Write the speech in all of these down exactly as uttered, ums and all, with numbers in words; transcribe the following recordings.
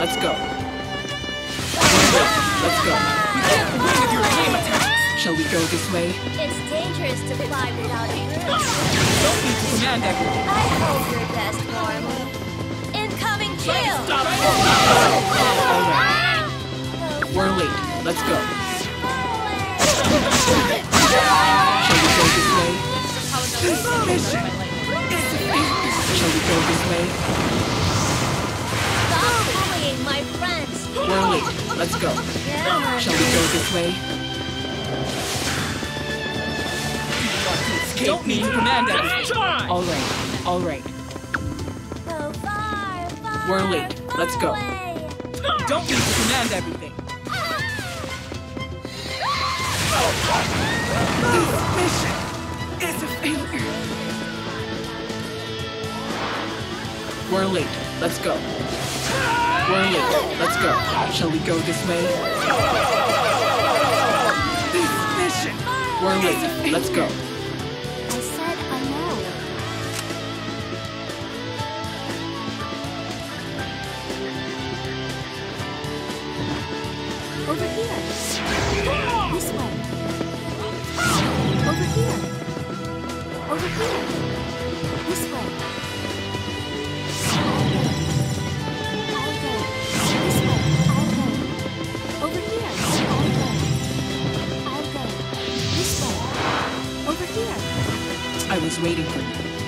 Let's go. Let's go. You can't win with your aim attacks. Shall we go this way? It's dangerous to fly without a roof. Don't need to command everyone. I hope your best, Norman. Incoming kill! Stop! Alright. We're late. Let's go. Shall we go this way? Shall we go this way? Stop bullying my friends! We're late. Let's go. Yeah. Shall we go this way? Don't need to command everything. Alright. Alright. So far, far, We're late. far Let's go. away. Don't need to command everything. This mission is a failure. We're late. Let's go. We're late. Let's go. Shall we go this way? This mission. We're late. Let's go. I said I know. Over here. This way. Over here. Over here. This way. I'll go. This way. I'll go. Over here. I'll go. I'll go. This way. Over here. I was waiting for you.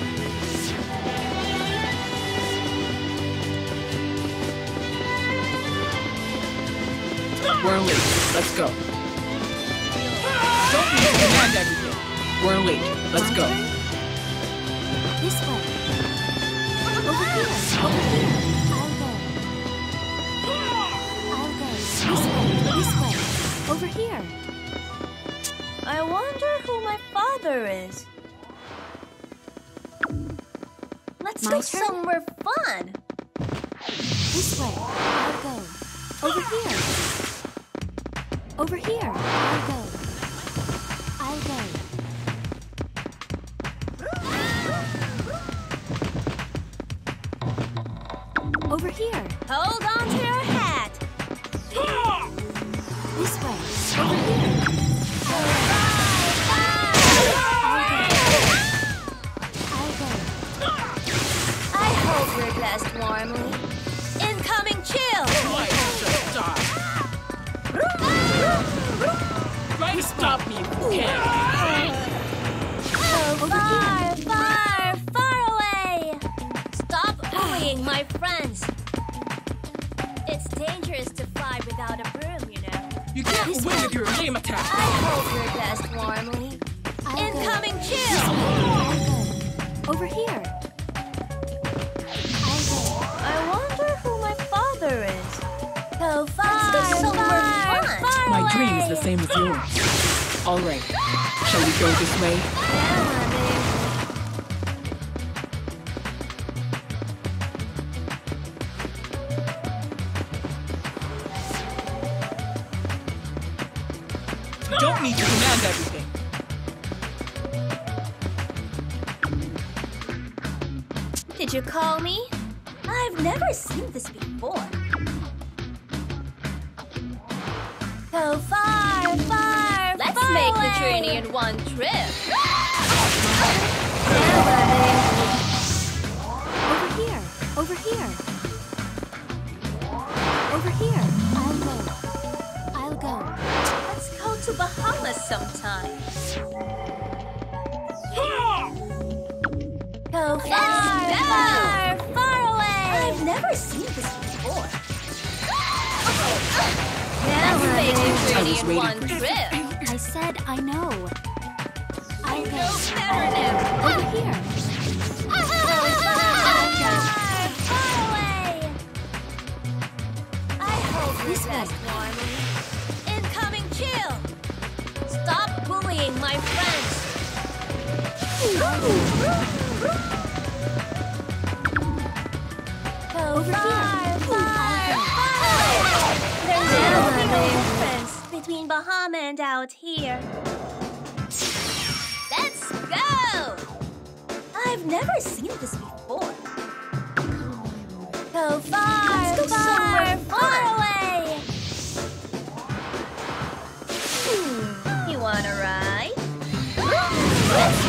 We're late. Let's go. Don't need to command everything. We're late. Let's go. This way. Over here. Over here. I'll go. I'll go. This way. This way. Over here. I wonder who my father is. Let's My go turn? somewhere fun. This way. I'll go. Over here. Over here. I'll go. I'll go. Over here. Hold on to your hat. This way. Over here. I'll go. I hope you're blessed warmly. Incoming chill. Try to stop me if you can. So far, far, far away. Stop bullying my friends. It's dangerous to fly without a broom, you know. You can't win with your aim attack. I hope you're blessed warmly. I'll Incoming go. chill. I'll go. Over here. I'll go. I wonder who my father is. So far, Let's go somewhere far, far My away. dream is the same as yours. All right. Shall we go this way? Yeah, honey. Don't need to command everything. Did you call me? I've never seen this before. So far, far, Let's far make away. The journey in one trip. Over here. Over here. Over here. I'll go. I'll go. Let's go to Bahamas sometime. So far, far, far away. I've never seen this before. Let's make the I journey was in waiting one for you. trip. I said I know. I I'll go. know better now. Over here. Far away. I hope This you're way. best warmly. Incoming chill. Stop bullying my friends. So Over far, here. far, far. There's no difference between Bahama and out here. Let's go! I've never seen this before. So far, Let's go far, somewhere far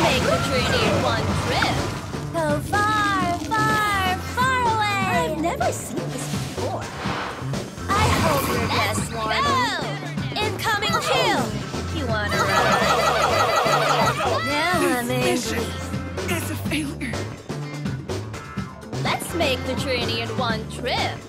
make the journey in one trip. Go far, far, far away. I've never seen this before. I hope you're best one. Go! Incoming chill. You wanna ride? Now I'm angry. It's a failure. Let's make the journey in one trip.